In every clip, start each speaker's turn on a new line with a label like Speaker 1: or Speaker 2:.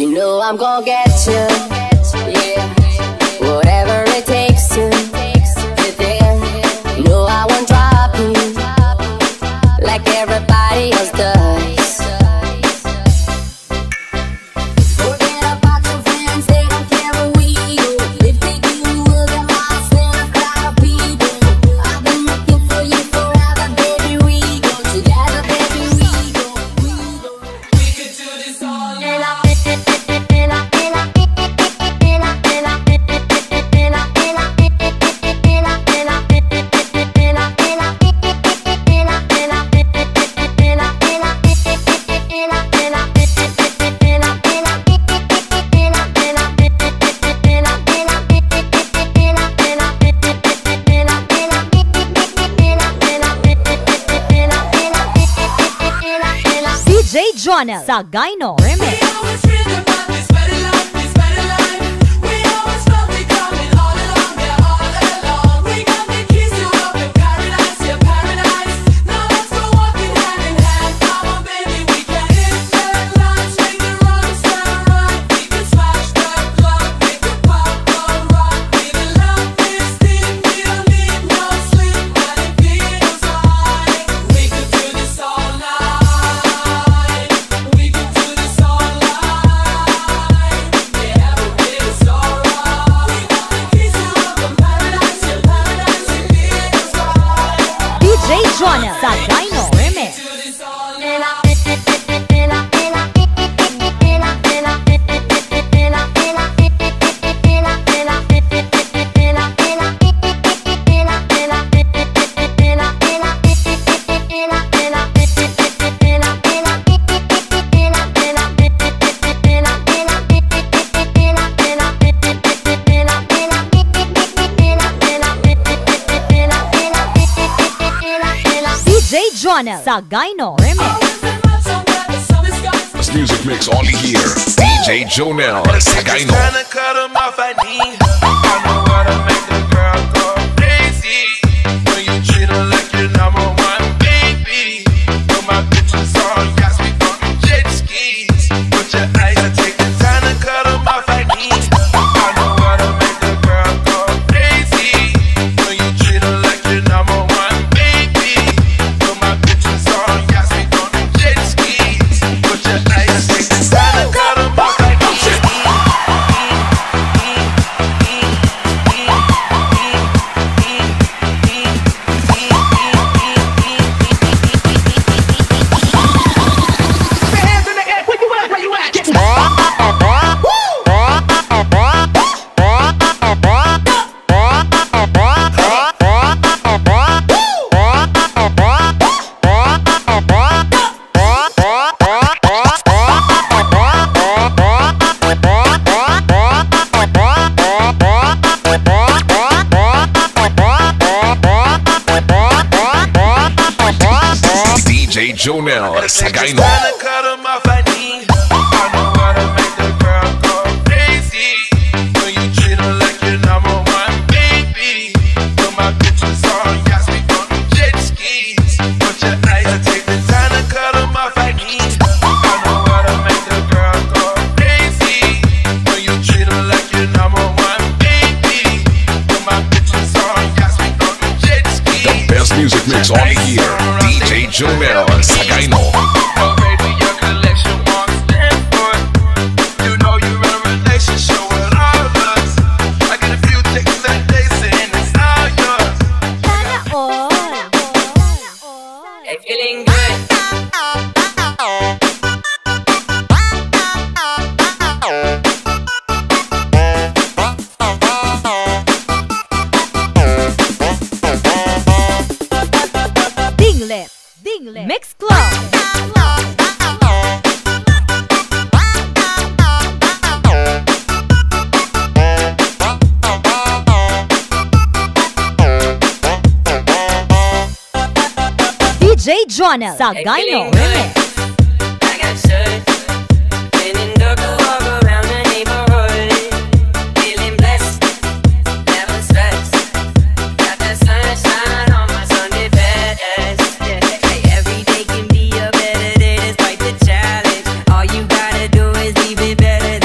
Speaker 1: You know I'm gonna get you, yeah. Whatever it takes to get there. You know I won't drop you like everybody else does. Forget about your friends, they don't care where we go. If they do, we'll get lost in a crowd of people. I've been looking for you forever, baby. We go together, baby. We go. We could do this all night.
Speaker 2: DJ Jonel Sagayno Remix. Jonel Sagayno Remix. DJ Jonel Sagayno Remix.
Speaker 3: This music mix only here. DJ Jonel Sagayno.
Speaker 4: Tryna cut 'em off, I need. I know how to make the girl go crazy. When you treat her like your number one baby. Put my bitches on yachts, we go on jet skis. Put your eyes and take the time to cut 'em off, I need. I know how to make the girl go crazy. When you treat her like your number one baby. Put my bitches on yachts, we go on jet skis. Put your eyes and take the time to cut 'em off, I need.
Speaker 3: DJ Jonel Sagayno.
Speaker 4: Tryna cut 'em off, I need. I know how to make the girl go crazy. When you treat her like your number one baby. Put my bitches on yachts, we go on jet skis. Put your eyes and take the time to cut 'em off, I need. I know how to make the girl go crazy. When you treat her like your number one baby. Put my bitches on yachts, we go on jet skis.
Speaker 3: Best music mix only here. DJ Jonel Sagayno.
Speaker 1: Feeling good.
Speaker 2: Dinglet Mix Club. DJ Jonel Sagayno Remix.
Speaker 1: I got shut. Been in circle walk around the neighborhood. Feeling blessed, never stressed. Got the sunshine on my Sunday best. Yeah. Hey, every day can be a better day despite the challenge. All you gotta do is leave it better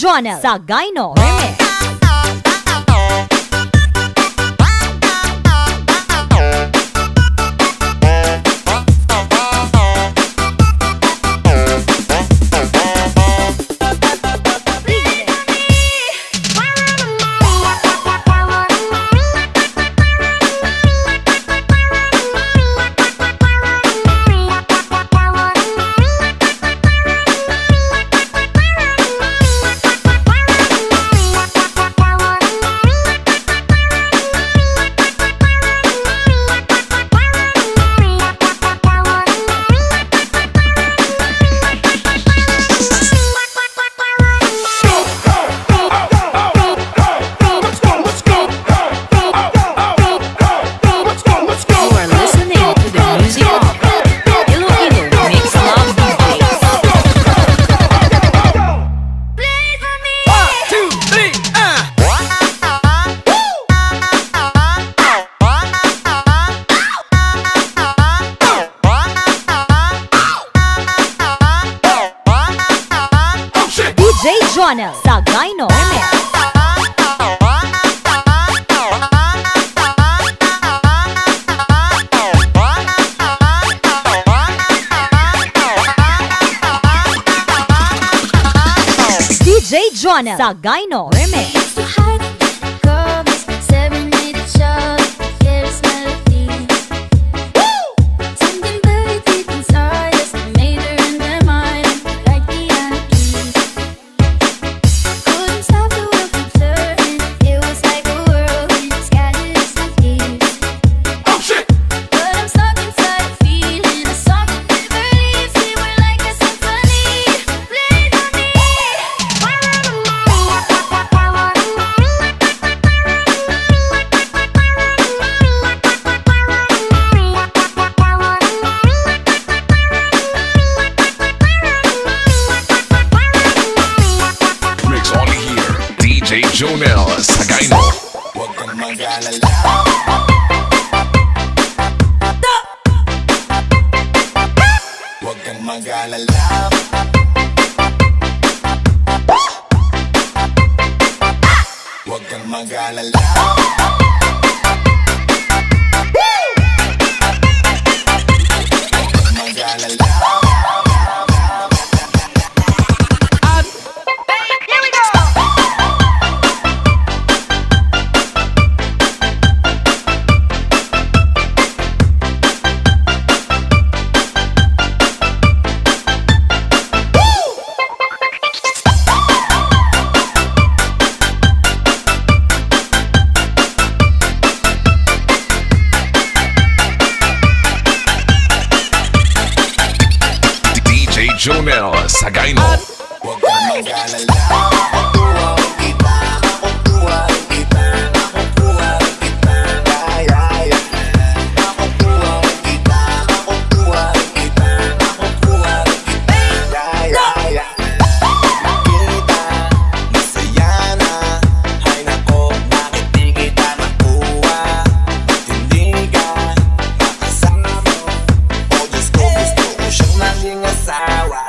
Speaker 2: Jonel Sagayno Remix. DJ Jonel Sagayno Remix. DJ Jonel Sagayno Remix.
Speaker 3: DJ Jonel Sagayno.
Speaker 5: Huwag kang mag-alala. Huwag kang mag-alala. Huwag kang mag-alala.
Speaker 3: Jonel Sagayno.
Speaker 5: Huwag kang mag-alala. Kukuhain kita, kukuhain kita, kukuhain kita, kukuhain kita, kukuhain kita, kukuhain kita. Nakita, masaya na. Ay nako, bakit di kita nakuha? Hindi ka makasama. O Diyos ko, gusto ko siyang maging asawa.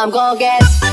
Speaker 1: I'm gon' get